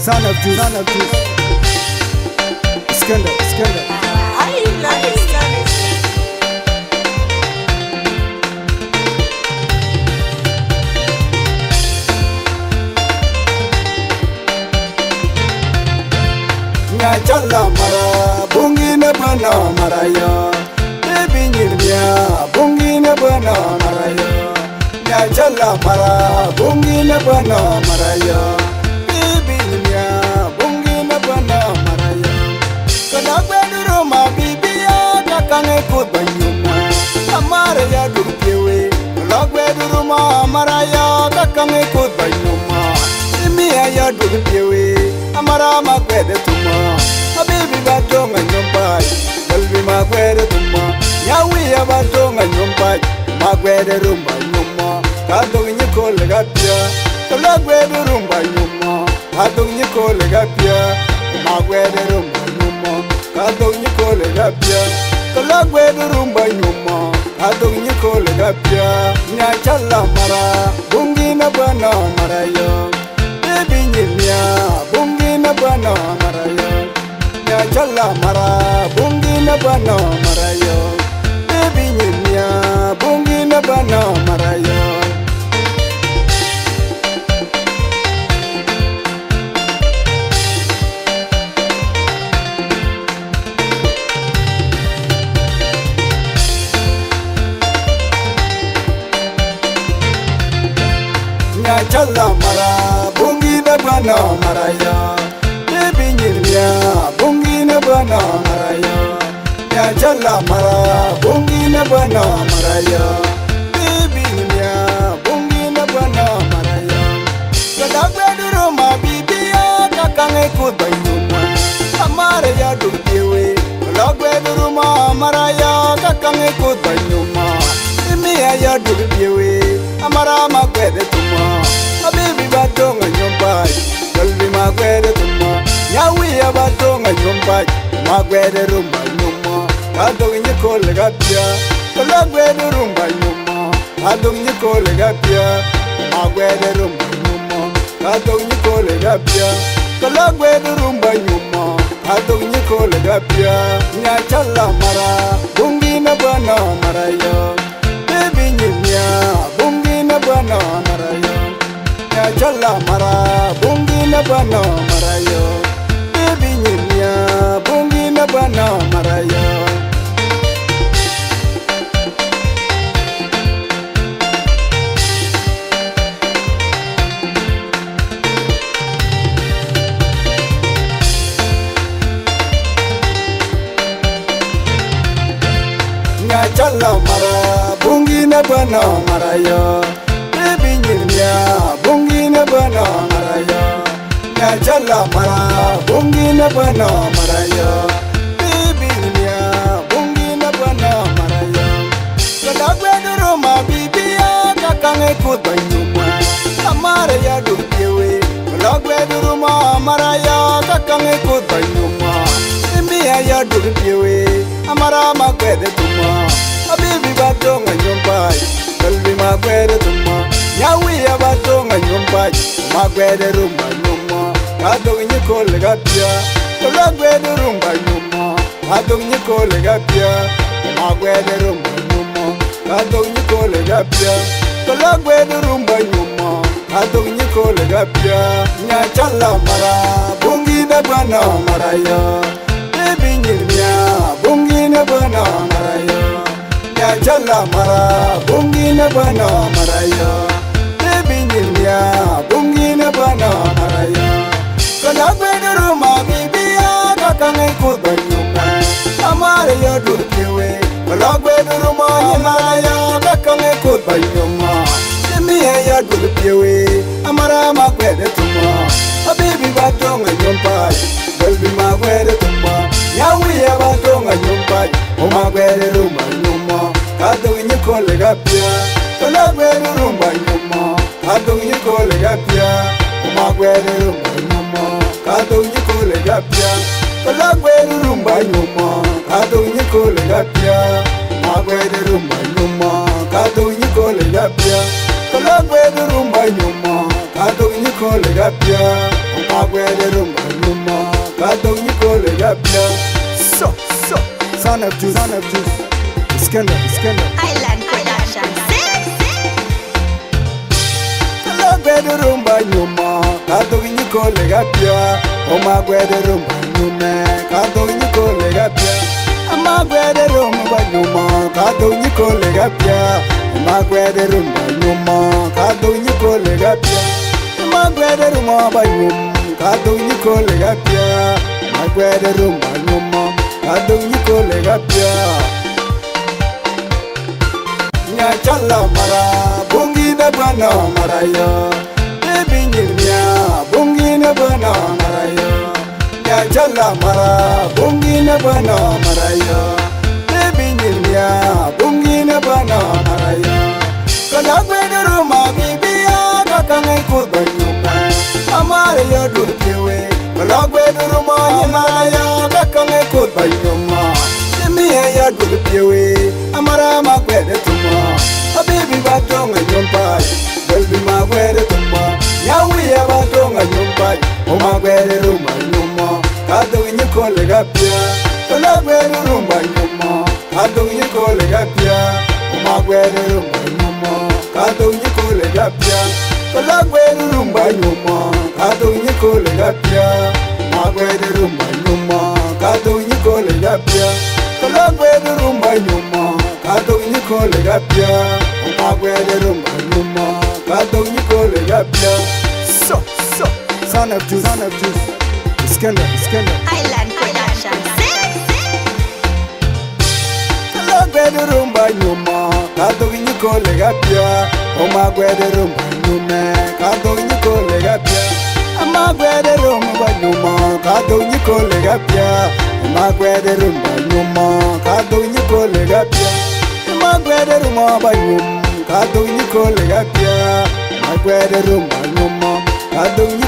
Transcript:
Son of Juice. Scandal. I love it. Chala mara bungi na bana maraya baby nyirnya bungi na bana maraya chala mara bungi na bana maraya baby nyirnya bungi na bana maraya kana beduro ma bibia kakange kudanyuma amara ya dukewe kana beduro ma maraya kakange kudanyuma imia ya dukewe amara makwede tuma abibi batonga nyombai kalbi makwede tuma nyawi ya batonga nyombai makwede rumba nyuma kadong nyikole gapya kalagwede rumba nyuma kadong nyikole gapya makwede rumba nyuma kadong nyikole gapya kalagwede rumba nyuma kadong nyikole gapya nyachala mara bungi na bana maraya baby nyimya bungi na bana maraya chala mara bungi na bana maraya baby nyimya bungi na bana maraya chala mara bungi na bana maraya baby nyimya bungi na bana maraya chala mara bungi na bana maraya baby nyimya bungi na bana maraya kadagweduro ma bibia kakange kudanyuma amara ya dukewe kadagweduro ma maraya kakange kudanyuma imia ya dukewe amara makwede tuma abibi batonga nyombai kalbi makwede tuma nyawi ya batonga nyombai makwede rumba nyuma kadong nyikole gapya kalagwede rumba nyuma kadong nyikole gapya makwede rumba nyuma kadong nyikole gapya kalagwede rumba nyuma kadong nyikole gapya nyachala mara bungi na bana maraya baby nyimya bungi na bana maraya chala mara bungi na bana maraya baby nyimya bungi na bana maraya chala mara bungi na bana maraya baby nyimya bungi na bana maraya chala mara bungi na bana maraya baby nyimya bungi na bana maraya kadagweduro ma bibia kakange kudanyuma amara ya dukewe kadagweduro ma maraya kakange kudanyuma imia ya dukewe amara makwede tuma abibi batonga nyombai kalbi makwede tuma nyawi ya batonga nyombai makwede rumba nyuma kadong nyikole gapya kalagwede rumba nyuma kadong nyikole gapya makwede rumba nyuma kadong nyikole gapya kalagwede rumba nyuma kadong nyikole gapya nyachala mara bungi na bana maraya baby nyimya bungi na bana maraya chala mara bungi na bana maraya baby nyimya bungi na bana maraya kalagweduro ma bibia kakange kudanyuma amara ya dukewe kalagweduro ma maraya kakange kudanyuma imia ya dukewe amara makwede tuma abibi batonga nyombai kalbi makwede tuma nyawi ya batonga nyombai makwede rumba nyuma kadong nyikole gapya kalagwede rumba nyuma kadong nyikole gapya makwede rumba nyuma kadong nyikole gapya kalagwede rumba nyuma kadong nyikole gapya makwede rumba nyuma kadong nyikole gapya kalagwede rumba nyuma kadong nyikole gapya magwede rumba nyuma Kato nyikole gapya So Son of juice Iskender Island Production. Magwede rumba nyuma Kato nyikole gapya O magwede rumba nyuma Kato nyikole gapya Magwede rumba nyuma Kato nyikole gapya Magwede rumba nyuma Kato nyikole gapya Magwede rumba nyuma Kato nyikole gapya Magwede rumba nyuma Kato nyikole gapya Nyachala mara bungi na bana maraya Baby nyirnya bungi na bana maraya Nyachala mara bungi na bana maraya Baby nyirnya bungi na bana maraya Kana gwede ruma bibiya kakangai kubanyuma Amare ya durkewe Kana gwede ruma yamaya kakangai kubanyuma Miya ya durkewe Amara magwede tuma Habibi batonga nyumpai Baby magwede tuma Yawi ya batonga nyumpai O magwede rumba nyuma Kato nyikole gapya Kana gwede rumba nyuma Kato nyikole gapya O magwede rumba nyuma Kato nyikole gapya Kana gwede rumba nyuma Kato nyikole gapya Magwede rumba nyuma Kato nyikole gapya Kana gwede rumba nyuma Kato nyikole gapya Magwede rumba nyuma Kato nyikole gapya So Son of juice Iskender Island Production. Magwede rumba nyuma Kato nyikole gapya O magwede rumba nyuma Kato nyikole gapya Magwede rumba nyuma Kato nyikole gapya Magwede rumba nyuma Kato nyikole gapya Magwede rumba nyuma Kato nyikole gapya Magwede rumba nyuma Kato